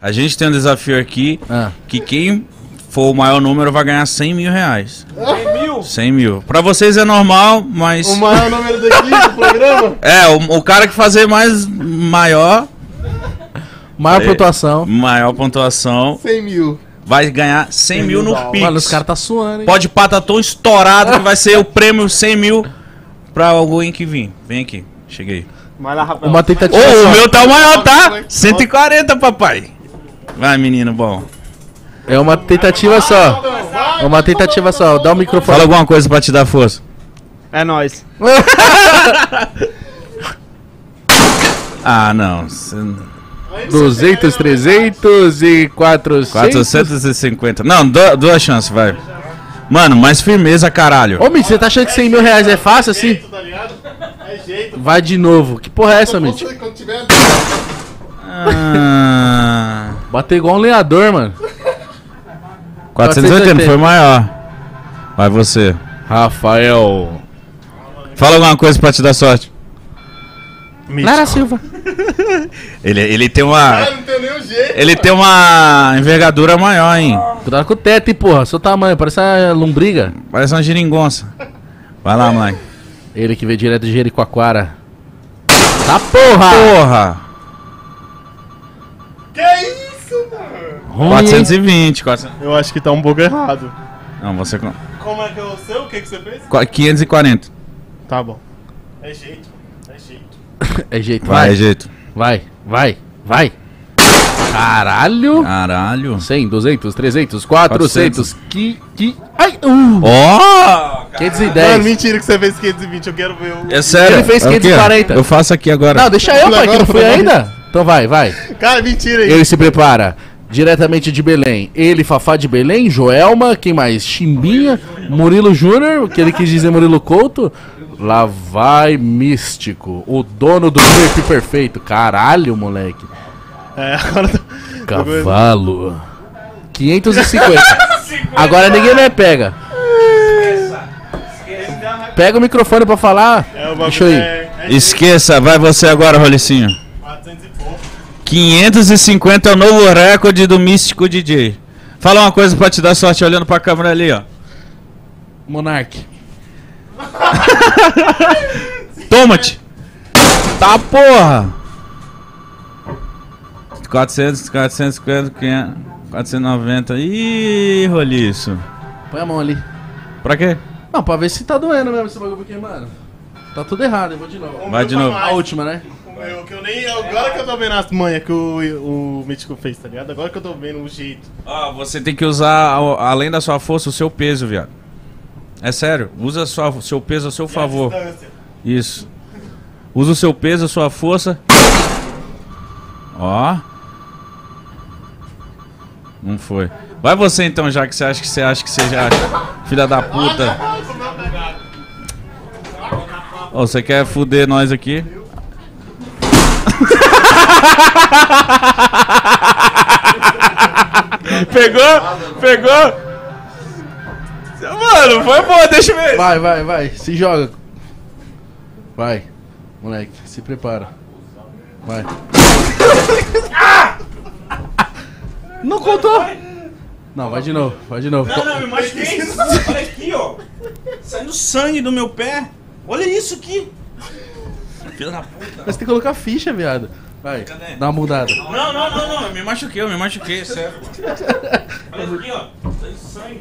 A gente tem um desafio aqui que quem for o maior número vai ganhar 100 mil reais. 100 mil? 100 mil. Pra vocês é normal, mas... O maior número daqui do programa? É, o cara que fazer maior pontuação. Maior pontuação. 100 mil. Vai ganhar 100 mil no Pix. Mano, os caras tá suando, hein? Pode pá, tá tão estourado que vai ser o prêmio 100 mil pra alguém que vir. Vem aqui, cheguei. Vai lá, rapaz. Uma tentativa O meu tá maior, tá? 140, papai. Vai, menino bom. É uma tentativa só. É uma tentativa só. Dá o microfone. Fala alguma coisa pra te dar força. É nóis. Ah, não. 200, 300 e 400. 450. Não, duas chances, vai. Mano, mais firmeza, caralho. Ô, Mitch, você tá achando que 100 mil reais é fácil assim? Tá ligado? É jeito. Vai de novo. Que porra é essa, Mitch? Quando tiver... Bater igual um lenhador, mano. 480 foi maior. Vai você. Rafael. Fala alguma coisa pra te dar sorte. Lara Silva. Ele tem uma... não tem nenhum jeito. Ele tem uma envergadura maior, hein? Cuidado com o teto, hein, porra. Seu tamanho, parece uma lombriga. Parece uma geringonça. Vai lá, mãe. Ele que veio direto de Jericoacoara. Tá porra! Porra! Que isso, mano? 420, 400. Eu acho que tá um pouco errado. Não, você... Como é que eu sei? O que você fez? 540. Tá bom. É jeito, é jeito. É jeito, Vai, vai. jeito. Vai. Caralho. Caralho. 100, 200, 300, 400. Ai, Ó! 510. Mano, mentira que você fez 520, eu quero ver o... É sério? Ele fez É o quê? 540. Eu faço aqui agora. Não, deixa eu, pai, que eu não fui ainda. Então vai. Cara, mentira aí. Ele se prepara. Diretamente de Belém. Ele, Fafá de Belém, Joelma, quem mais? Chimbinha, Murilo Júnior, que ele quis dizer Murilo Couto. Lá vai Místico, o dono do shape perfeito. Caralho, moleque. É, agora... Cavalo. 550. Agora ninguém mais pega. Pega o microfone pra falar. Deixa eu ir. Esqueça, vai você agora, Rolicinho. 400 e pouco. 550 é o novo recorde do Místico DJ. Fala uma coisa pra te dar sorte olhando pra câmera ali, ó. Monark. Toma-te! Tá porra! 400, 450, 500, 490. Ih, Roliço. Põe a mão ali. Pra quê? Não, pra ver se tá doendo mesmo esse bagulho, porque, mano, tá tudo errado, eu vou de novo. Vai de novo. A última, né? Agora que eu tô vendo as manhas que o Mítico fez, tá ligado? Agora que eu tô vendo o jeito. Ó, você tem que usar, além da sua força, o seu peso, viado. É sério, usa seu peso a seu favor. Isso. Usa o seu peso, a sua força. Ó. Não foi. Vai você então, já que você acha que você já... Filha da puta. Ô, você quer fuder nós aqui? Pegou? Mano, foi bom, deixa eu ver. Vai, se joga. Vai, moleque, se prepara. Vai. Não contou. Não, vai de novo. Não, me machuquei. Olha aqui, ó. Saindo sangue do meu pé. Olha isso aqui. Filha da puta. Mas tem que colocar ficha, viado. Vai, Cadê? dá uma mudada. Não. Eu me machuquei, sério. Olha isso aqui, ó. Saindo sangue.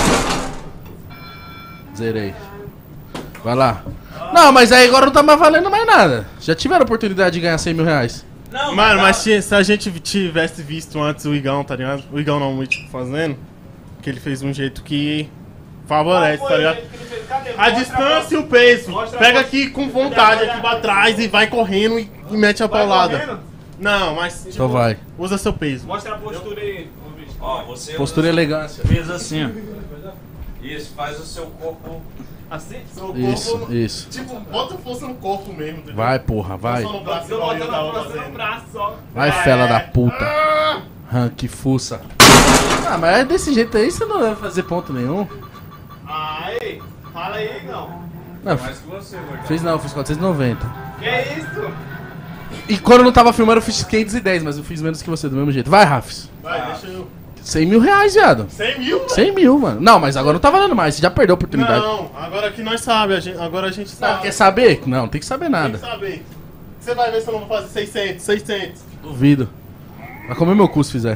Zerei. Vai lá. Não, mas aí agora não tá mais valendo mais nada. Já tiveram a oportunidade de ganhar 100 mil reais. Não, Mano, mas se a gente tivesse visto antes o Igão, tá ligado? O Igão não, o Mítico fazendo, que ele fez um jeito que favorece, tá ligado? A distância e o peso. Pega aqui com vontade, aqui pra trás e vai correndo e mete a paulada. Não, mas tipo, Então vai. usa seu peso. Mostra a postura aí. Ó, você Postura e elegância. fez assim, ó. Isso, faz o seu corpo. Assim? Seu corpo, Isso. tipo, bota força no corpo mesmo, entendeu? Vai, porra, vai. Só no braço, igual eu tava fazendo. Vai, fela da puta. Que fuça. Ah, mas é desse jeito aí você não vai fazer ponto nenhum. Aí, fala aí, Igão. Não, Mais que você, gordão. fez 490. Que isso? E quando eu não tava filmando, eu fiz 510, mas eu fiz menos que você, do mesmo jeito. Vai, Rafs. Vai, deixa eu... 100 mil reais, viado. 100 mil, mano? 100 mil, mano. Não, mas agora não tá valendo mais, você já perdeu a oportunidade. Não, agora que nós sabemos, agora a gente Não, sabe. quer saber? Não, tem que saber Tem nada. que saber. Você vai ver se eu não vou fazer 600, 600. Duvido. Vai comer meu cu se fizer.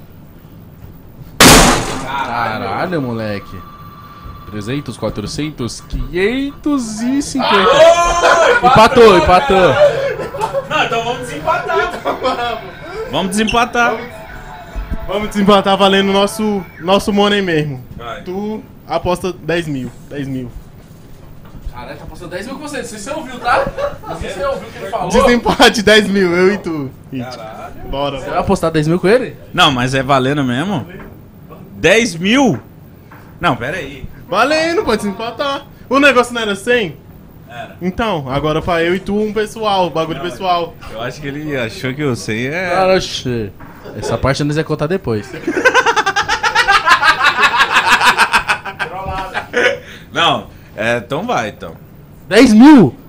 Caralho, moleque. 300, 400, 550. Empatou. Não, então vamos desempatar. Vamos desempatar. Vamos desempatar valendo nosso money mesmo. Vai. Tu aposta 10 mil. 10 mil. Caralho, tá passando 10 mil com você. Não sei se você ouviu, tá? Não sei se você ouviu o que ele falou. Desempate 10 mil, eu e tu. Bora. Você vai apostar 10 mil com ele? Não, mas é valendo mesmo? 10 mil? Não, pera aí. Valendo, pode desempatar. O negócio não era 100? Era. Então, agora pra eu e tu um pessoal, bagulho pessoal. Eu acho que ele achou que eu sei é... Cara, xe. Essa parte nós vamos contar depois. Não, então vai, então. 10 mil?